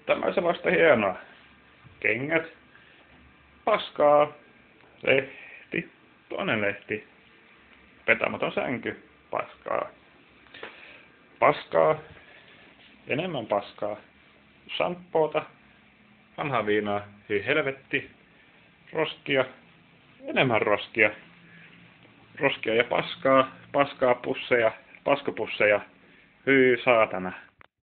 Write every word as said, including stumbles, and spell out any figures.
Tämä se vasta hienoa. Kengät, paskaa, lehti, toinen lehti, vetämätön sänky, paskaa, paskaa, enemmän paskaa, shampoota, vanhaa viinaa, hyi helvetti, roskia, enemmän roskia, roskia ja paskaa, paskaa pusseja, paskapusseja, hyi saatana.